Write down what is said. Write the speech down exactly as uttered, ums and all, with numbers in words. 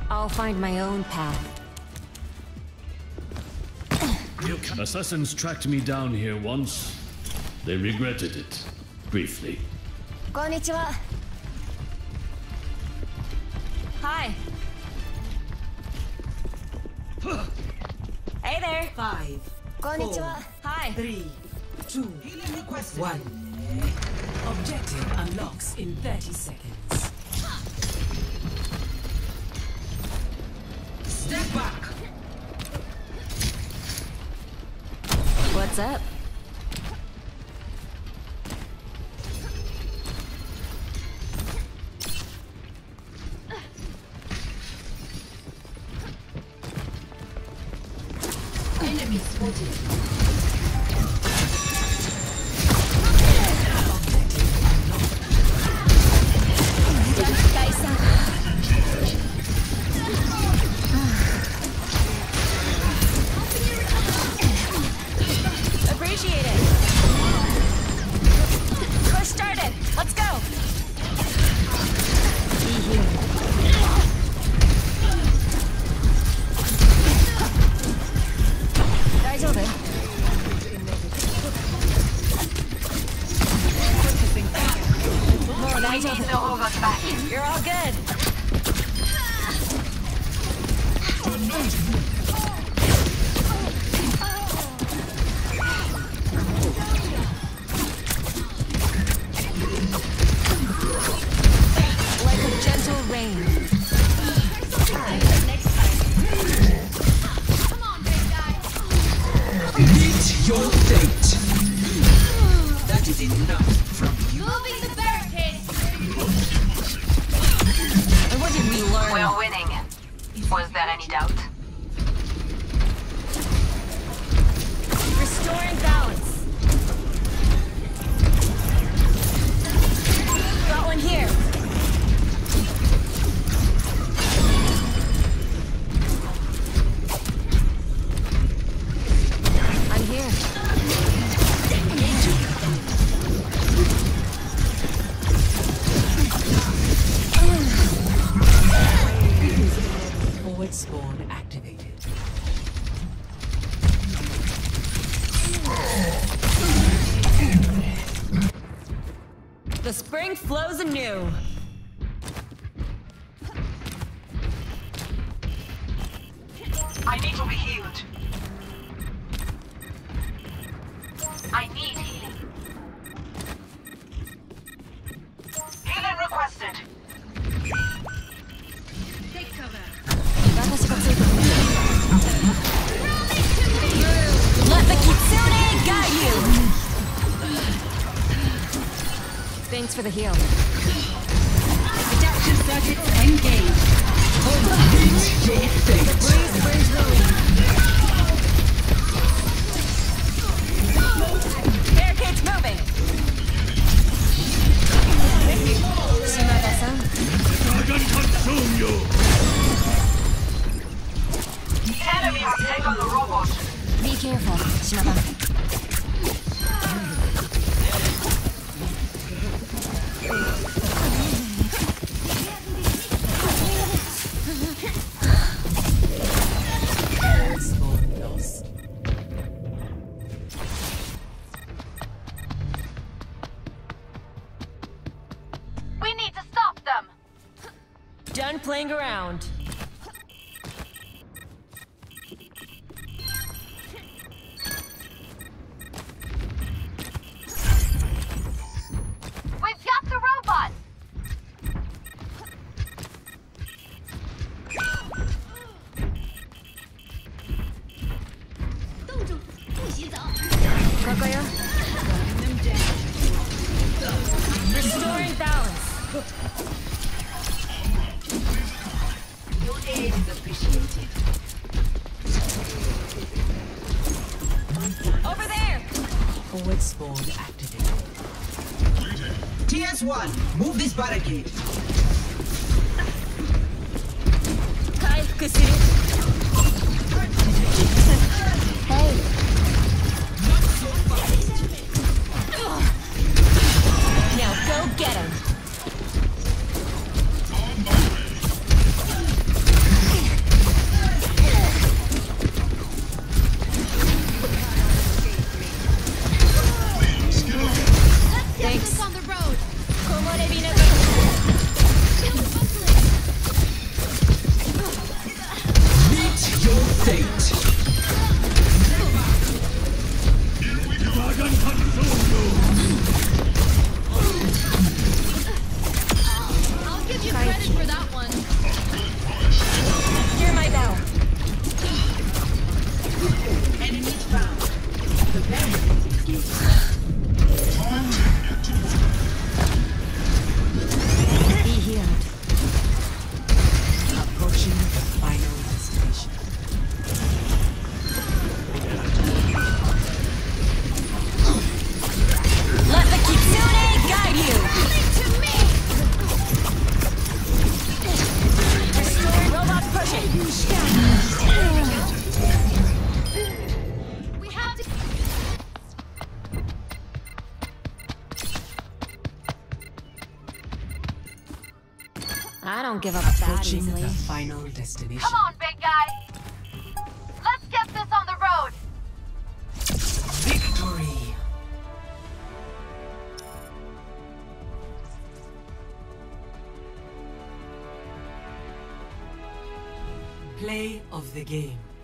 I'll find my own path. Assassins tracked me down here once. They regretted it. Briefly. Konnichiwa. Hi. Hey there. Five, Konnichiwa. Hi. three, two, one. Objective unlocks in thirty seconds. Step back. What's up? Enemy spotted. Appreciate it. Push started. Let's go. Be here. Guys over. More guys over. No hold us back. You're all good. Like a gentle rain. Next time. Come on, big guy. Meet your fate. That is enough from you. Moving the barricades. And what did we learn? We're winning. Was there any doubt? Restoring balance. Got one here. I'm here. Forward spawn activated. The spring flows anew. I need to be healed. I need healing. Healing requested. Take cover. Let the Kitsune guide you! Thanks for the heal. Adaptive circuits engaged. Meet your fate. Breeze brings relief. Barricades moving! Shimada-san? I can consume you! The enemy has taken the robot. Be careful, Shimada. Spawn lost. We need to stop them. Done playing around. We've got the robot. Kakoyo? Restoring balance. Your aid is appreciated. Over there! Forward spawn activated. T S one, move this barricade. Kai Kusuru. Hey. Now go get him. We have to. I don't give up that Approaching easily. the final destination. Come on, big guy. Let's get this on the road. Victory! Play of the game.